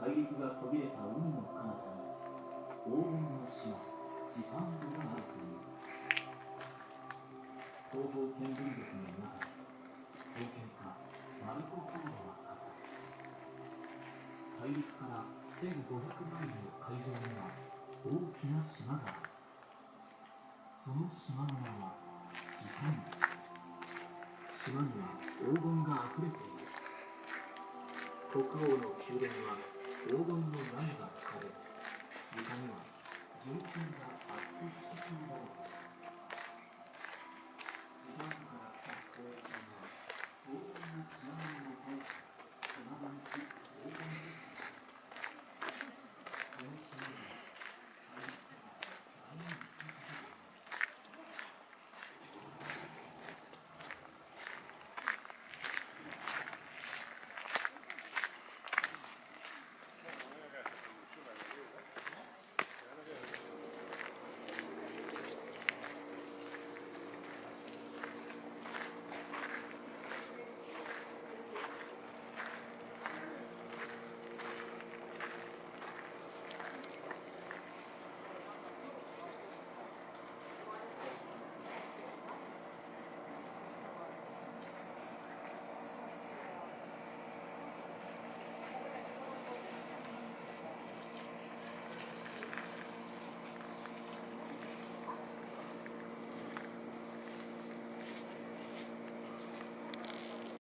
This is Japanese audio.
大陸が途切れた海の彼方に黄金の島ジパングがあるという。東方見聞録の中で統計家マルコ・ポーロは語る。大陸から1500マイルの海上には大きな島がある。その島の名はジパング。島には黄金があふれている。国王の宮殿は黄金のランが引かれ、床には純金が厚く敷き詰められている。